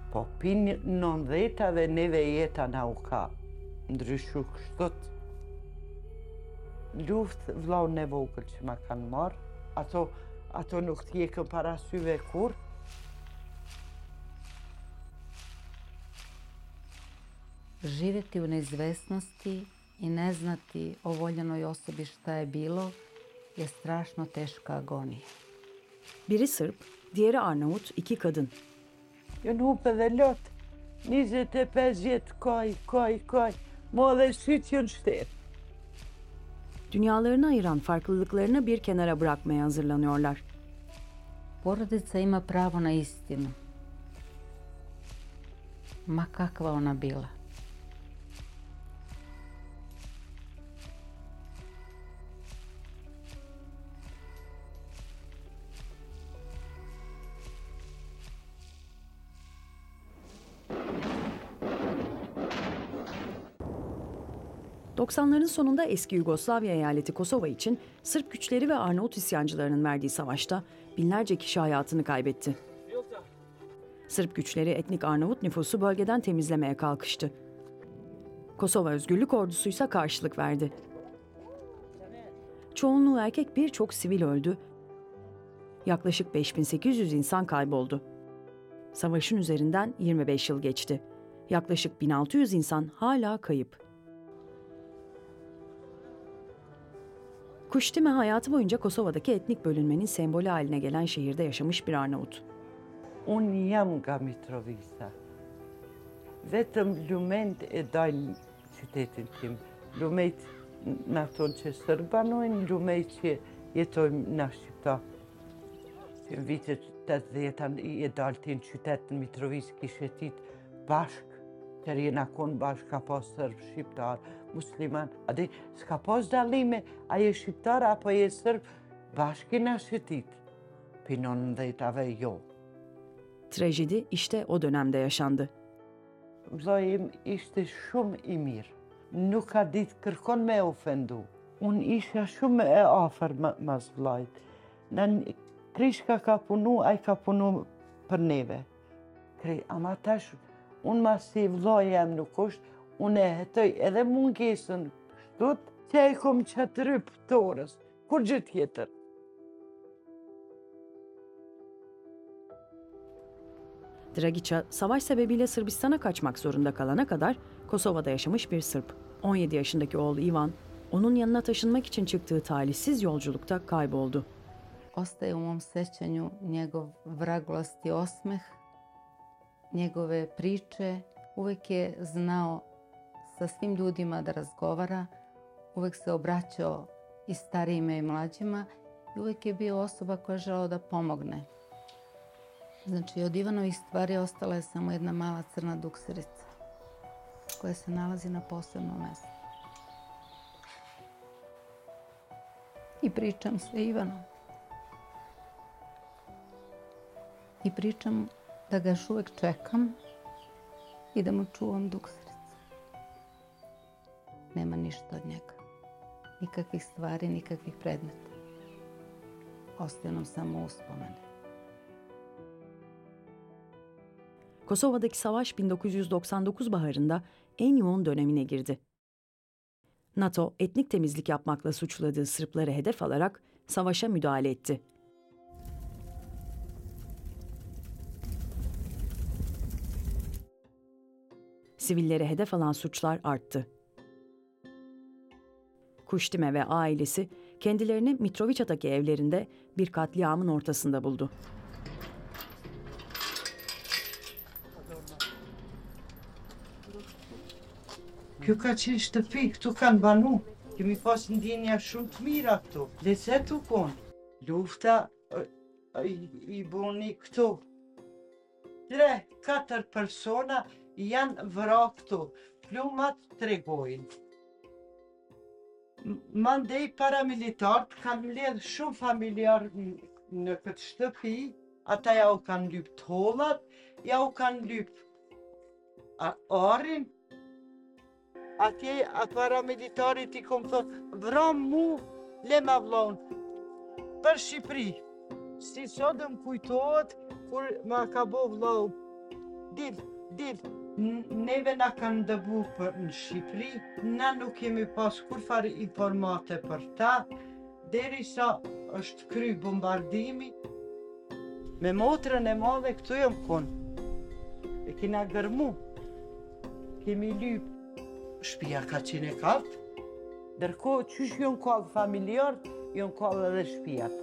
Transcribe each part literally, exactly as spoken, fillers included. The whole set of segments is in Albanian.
Po pin nëntëdhetave neve jeta na u ka ndryshu kështot. Luftë vllaun e vogël që ma kanë marrë, ato, ato nuk t'jekën parasyve kur. Živjeti u neizvesnosti i ne znati o voljenoj osobi šta je bilo je strašno teška agonija. Biri Sırp, diğeri Arnavut, iki kadın. Jënë hupe dhe lot, njëzet e pesë vjetë kaj, kaj, kaj, mo dhe sytë jënë shtetë. Dünyalarını ayıran farklılıklarını bir kenara bırakmaya hazırlanıyorlar. Porodica ima pravo na istinu, ma kakva ona bila. doksanların sonunda eski Yugoslavya eyaleti Kosova için Sırp güçleri ve Arnavut isyancılarının verdiği savaşta binlerce kişi hayatını kaybetti. Sırp güçleri etnik Arnavut nüfusu bölgeden temizlemeye kalkıştı. Kosova Özgürlük Ordusu ise karşılık verdi. Çoğunluğu erkek, birçok sivil öldü. Yaklaşık beş bin sekiz yüz insan kayboldu. Savaşın üzerinden yirmi beş yıl geçti. Yaklaşık bin altı yüz insan hala kayıp. Kuştime hayatı boyunca Kosova'daki etnik bölünmenin sembolü haline gelen şehirde yaşamış bir Arnavut. Unë jam nga Mitrovica. Vetëm lument e dajnë qytetin tim. Lumejt në tonë që sërbanojnë, lumejt që jetojmë në Shqipta. Që në vitet tetëdhjetë e daltin qytetin Mitrovic kishe tit bashk, që jena konë bashk, ka pas sërb, shqiptar, musliman. Adi, s'ka pas dallime, a je shqiptar apo je sërb, bashkë na shëtit. Pinon nëntëdhetave jo. Trajedi işte o dönemde yaşandı. Vllai im ishte shumë i mirë. Nuk ka ditë kërkon me ofendu. Unë isha shumë e afër mas vllait. Në Krishka ka punu, ai ka punu për neve. Kri, ama tash, unë mas si vllai jam nuk është, unë e hetoj edhe mungesën kështut, që e kom qatë ryp të orës, kur gjë tjetër. Dragica, savaş sebebiyle Sırbistan'a kaçmak zorunda kalana kadar Kosova'da yaşamış bir Sırp. on yedi yaşındaki oğlu Ivan, onun yanına taşınmak için çıktığı talihsiz yolculukta kayboldu. Ostaje u mom sećanju njegov vraglasti osmeh, njegove priče, uvek je znao sa svim ljudima da razgovara, uvek se obraćao i starijima i mlađima i uvek je bio osoba koja je želeo da pomogne. Znači, od Ivanovih stvari ostala je samo jedna mala crna dukserica koja se nalazi na posebnom mestu. I pričam sa Ivanom. I pričam da ga još uvek čekam i da mu čuvam duksericu. Nema ništa od njega. Nikakvih stvari, nikakvih predmeta. Ostaju nam samo uspomene. Kosova'daki savaş bin dokuz yüz doksan dokuz baharında en yoğun dönemine girdi. NATO, etnik temizlik yapmakla suçladığı Sırpları hedef alarak savaşa müdahale etti. Sivilleri hedef alan suçlar arttı. Kuştime ve ailesi kendilerini Mitrovica'daki evlerinde bir katliamın ortasında buldu. Kjo ka qenë shtëpi, këtu kanë banu. Kemi pas ndjenja shumë të mira këtu. Lezetu konë. Lufta i, i buni këtu. Tre, katër persona janë vëra këtu. Plumat tregojnë. Mandej paramilitarët kanë mbledh shumë familjar në këtë shtëpi. Ata ja u kanë lyp tollat, ja u kanë lyp arin. Atje, atë paramilitarit i kom thënë, vram mu, le ma vlon, për Shqipëri. Si sot më kujtohet, kur ma ka bo vlau dil, dil. Neve na kanë dëbu për në Shqipëri, na nuk kemi pas kur fare informate për ta, derisa është kry bombardimi. Me motrën e madhe këtu jam konë, e kina gërmu, kemi lyp. Shtëpia ka qenë e kallët, ndërkohë qysh jon kallë familjarët, jon kallë edhe shtëpiat.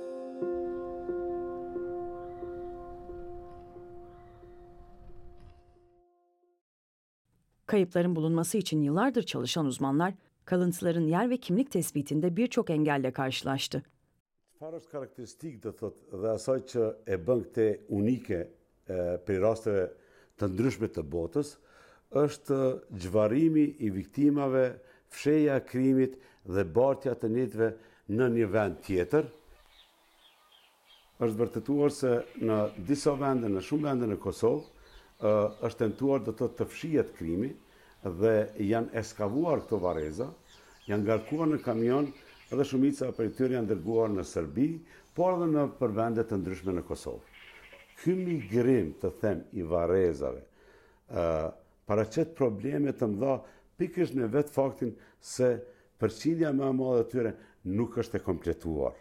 Kayıpların bulunması için yıllardır çalışan uzmanlar, kalıntıların yer ve kimlik tespitinde birçok engelle karşılaştı. Çfarë është karakteristikë do thotë dhe asaj që e bën këtë unike për rasteve të ndryshme të botës, është gjvarimi i viktimave, fsheja e krimit dhe bartja të njëjtëve në një vend tjetër. Është vërtetuar se në disa vende, në shumë vende në Kosovë, është tentuar do të të fshihet krimi dhe janë eskavuar këto vareza, janë ngarkuar në kamion dhe shumica prej tyre janë dërguar në Serbi, por edhe në për vende të ndryshme në Kosovë. Ky migrim, të them, i varezave paraqet probleme të mëdha pikërisht në vetë faktin se përqindja më e madhe e tyre nuk është e kompletuar.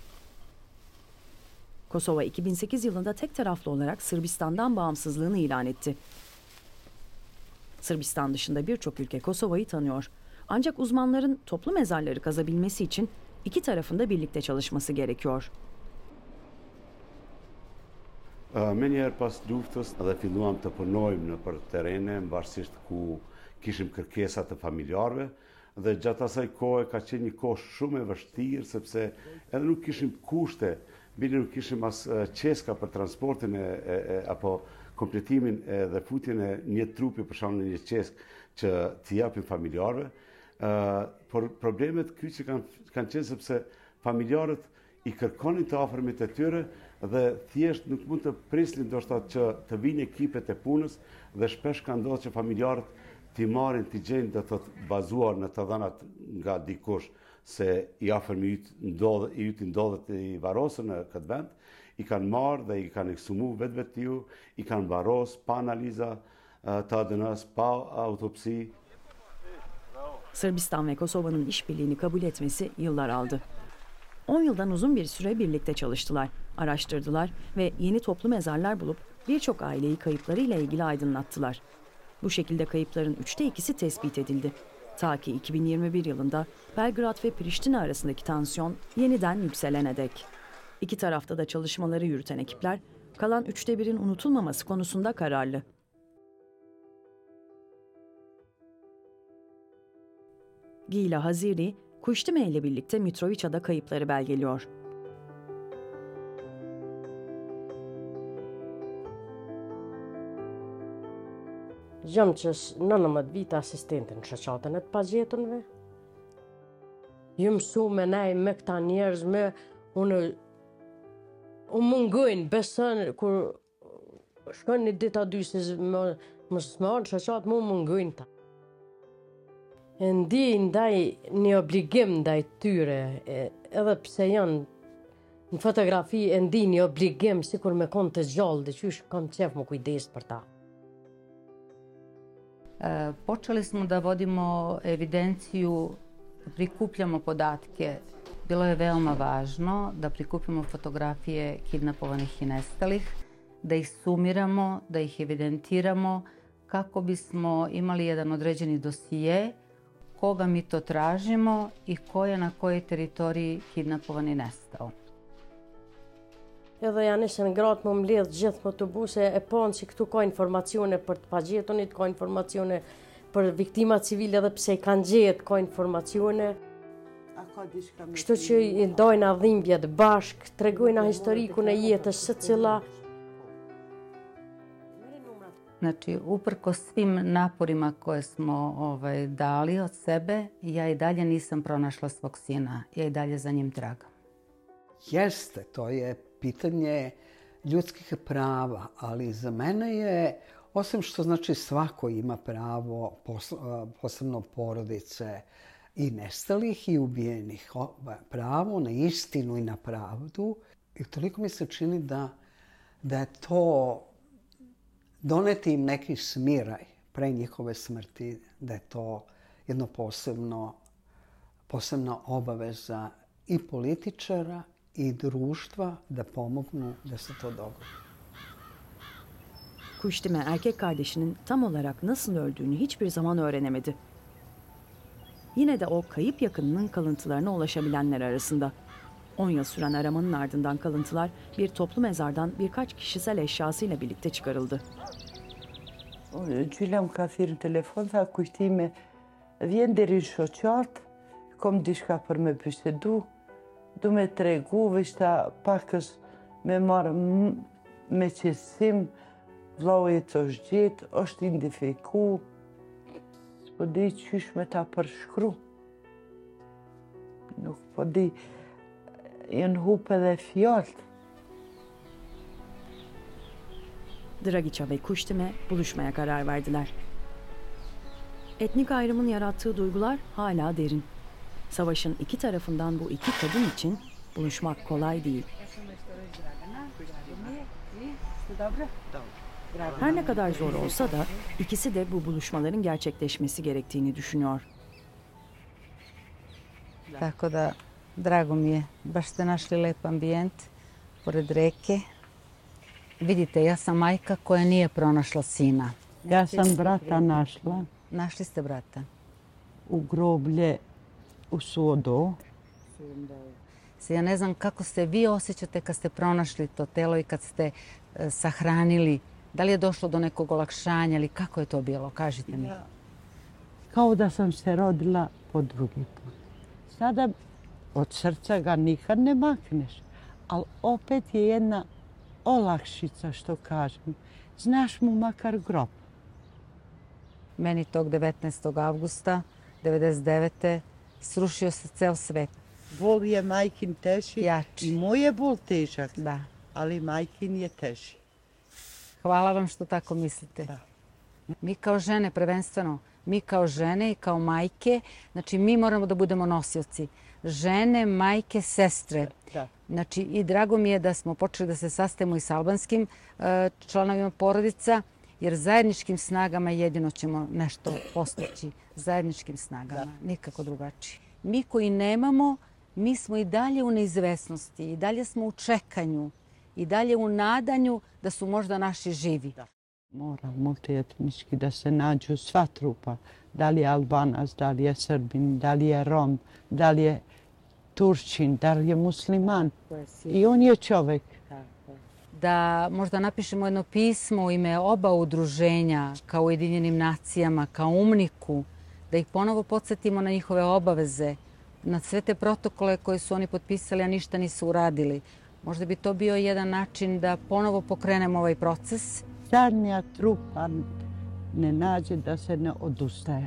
Kosova iki bin sekiz yılında tek taraflı olarak Sırbistan'dan bağımsızlığını ilan etti. Sırbistan dışında birçok ülke Kosova'yı tanıyor. Ancak uzmanların toplu mezarları kazabilmesi için iki tarafın da birlikte çalışması gerekiyor. Me njerë pas luftës dhe filluam të punojmë në për terene, mbarësisht ku kishim kërkesa të familjarëve, dhe gjatë asaj kohë ka qenë një kohë shumë e vështirë, sepse edhe nuk kishim kushte, bile nuk kishim as qeska për transportin e, e, e, apo kompletimin e, dhe futjen e një trupi për shkak në një qesk që t'i japin familjarëve. Uh, por problemet ky që kanë kanë qenë sepse familjarët i kërkonin të afërmit e tyre dhe thjesht nuk mund të prisnin ndoshta që të vinë ekipet e punës dhe shpesh ka ndodhur që familjarët t'i marrin t'i gjejnë do të thotë bazuar në të dhënat nga dikush se i afërmi ndodhet i yti ndodhet i varosën në këtë vend, i kanë marrë dhe i kanë ekshumu vetë vetiu, i kanë varros pa analiza të A D N-s, pa autopsi. Sırbistan ve Kosova'nın işbirliğini kabul etmesi yıllar aldı. on yıldan uzun bir süre birlikte çalıştılar, araştırdılar ve yeni toplu mezarlar bulup birçok aileyi kayıplarıyla ilgili aydınlattılar. Bu şekilde kayıpların üçte ikisi tespit edildi. Ta ki iki bin yirmi bir yılında Belgrad ve Priştine arasındaki tansiyon yeniden yükselene dek. İki tarafta da çalışmaları yürüten ekipler kalan üçte birin unutulmaması konusunda kararlı. Gila Haziri, Kuştime ile birlikte Mitrovica'da kayıpları belgeliyor. Jam që nëntëmbëdhjetë vite asistente në shoqatën e të pagjetunve. Ju mësu me nej me këta njerëz, me unë u mungojnë, besën, kur shkojnë një dita dy se më smarë në shoqatë, mu mungojnë ta. E ndi ndaj një obligim ndaj tyre, edhe pse janë në fotografi, e ndi një obligim, si kur me konë të gjallë, dhe qysh kam qef më kujdes për ta. Počeli smo da vodimo evidenciju, prikupljamo podatke. Bilo je veoma važno da prikupimo fotografije kidnapovanih i nestalih, da ih sumiramo, da ih evidentiramo kako bismo imali jedan određeni dosije koga mi to tražimo i ko je na kojoj teritoriji kidnapovan i nestao. Edhe janë ishën gratë më mbledh gjithë më të buse e panë që këtu ka informacione për të pagjetunit, ka informacione për viktima civile dhe pse i kanë gjetë, ka informacione. Kështu që i ndajnë dhimbjet bashk, tregojnë historiku në jetës së cila. Znači, uprkos svim naporima koje smo ovaj, dali od sebe, ja i dalje nisam pronašla svog sina. Ja i dalje za njim tragam. Jeste, to je pitanje ljudskih prava, ali za mene je, osim što znači svako ima pravo, posebno porodice i nestalih i ubijenih, pravo na istinu i na pravdu. I toliko mi se čini da, da je to doneti im neki smiraj pre njihove smrti, da je to jedno posebno, posebna obaveza i političara i društva da pomognu da se to dogodi. Kuştime erkek kardeşinin tam olarak nasıl öldüğünü hiçbir zaman öğrenemedi. Yine de o kayıp yakınının kalıntılarına ulaşabilenler arasında. on yıl süren aramanın ardından kalıntılar bir toplu mezardan birkaç kişisel eşyasıyla birlikte çıkarıldı. Gjylem ka thirrën telefon, tha kujtime, vjen deri në shoqat, kom diçka për me bisedu, du me tregu, veç ta pakës me marë me qesim, vlau e të është gjetë, është identifiku, s'po di qysh me ta përshkru. Nuk po di, jenë hupe dhe fjallët. Dragica ve Kuştime buluşmaya karar verdiler. Etnik ayrımın yarattığı duygular hala derin. Savaşın iki tarafından bu iki kadın için buluşmak kolay değil. Her ne kadar zor olsa da ikisi de bu buluşmaların gerçekleşmesi gerektiğini düşünüyor. Tako da, drago mi je. Baš ste našli lep ambijent pored reke. Vidite, ja sam majka koja nije pronašla sina. Ja sam brata našla Našli ste brata. u groblje u Sodo. Se ja ne znam kako se vi osjećate kad ste pronašli to telo i kad ste e, sahranili. Da li je došlo do nekog olakšanja ili kako je to bilo? Kažite mi. Kao da sam se rodila po drugi put. Sada od srca ga nikad ne makneš, ali opet je jedna olakšica, što kažem. Znaš mu makar grob. Meni tog devetnaestog avgusta devedeset devete srušio se ceo svet. Bol je majkin teži Jači. i moj je bol težak, Da. ali majkin je teži. Hvala vam što tako mislite. Da. Mi kao žene prvenstveno, mi kao žene i kao majke, znači mi moramo da budemo nosioci. Žene, majke, sestre. Da. Znači i drago mi je da smo počeli da se sastajemo i sa albanskim e, članovima porodica, jer zajedničkim snagama jedino ćemo nešto postići. Zajedničkim snagama, nikako drugačije. Mi koji nemamo, mi smo i dalje u neizvesnosti, i dalje smo u čekanju, i dalje u nadanju da su možda naši živi. Mora multietnički da se nađu sva trupa. Da li je Albanac, da li je Srbin, da li je Rom, da li je Turčin, da li je musliman. I on je čovjek. Da možda napišemo jedno pismo u ime oba udruženja, kao Ujedinjenim nacijama, kao UMNIK-u, da ih ponovo podsjetimo na njihove obaveze, na sve te protokole koje su oni potpisali, a ništa nisu uradili. Možda bi to bio jedan način da ponovo pokrenemo ovaj proces. Zadnja trupa ne nađe da se ne odustaje.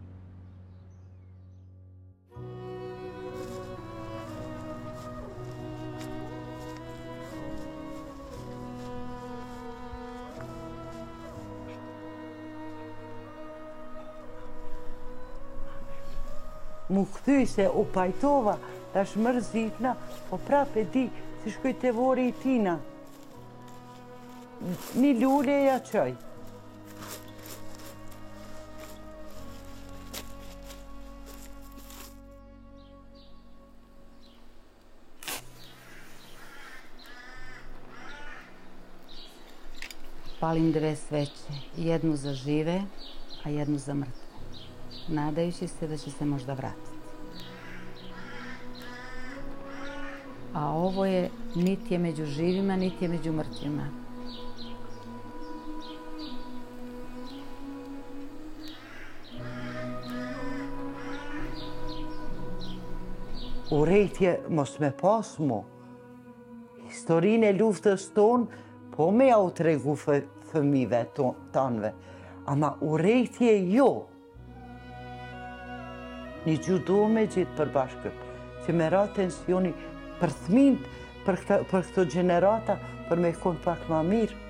Mu kthy se u pajtova tash mërzitna, po prap e di si shkoj te vori i tina. Një lule ja qoj. Palim dve sveće, jednu za žive, a jednu za mrtve, nadajući se da će se možda vratiti. A ovo je niti je među živima, niti je među mrtvima. Urejtje mos me pas mu. Historinë e luftës tonë, po me ja u tregu fë, fëmive ton, tanve. Ama urejtje jo. Një gjudu me gjithë për bashkët, që me ra tensioni për thmint, për, këta, për këto gjenerata, për me konë pak ma mirë.